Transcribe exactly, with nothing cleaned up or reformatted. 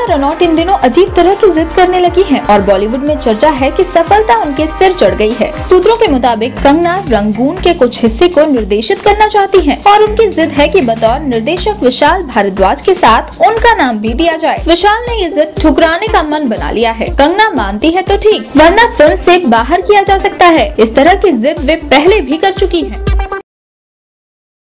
रनौत इन दिनों अजीब तरह की जिद करने लगी हैं और बॉलीवुड में चर्चा है कि सफलता उनके सिर चढ़ गई है। सूत्रों के मुताबिक कंगना रंगून के कुछ हिस्से को निर्देशित करना चाहती हैं और उनकी जिद है कि बतौर निर्देशक विशाल भारद्वाज के साथ उनका नाम भी दिया जाए। विशाल ने ये जिद ठुकराने का मन बना लिया है। कंगना मानती है तो ठीक, वरना फिल्म से बाहर किया जा सकता है। इस तरह की जिद वे पहले भी कर चुकी हैं।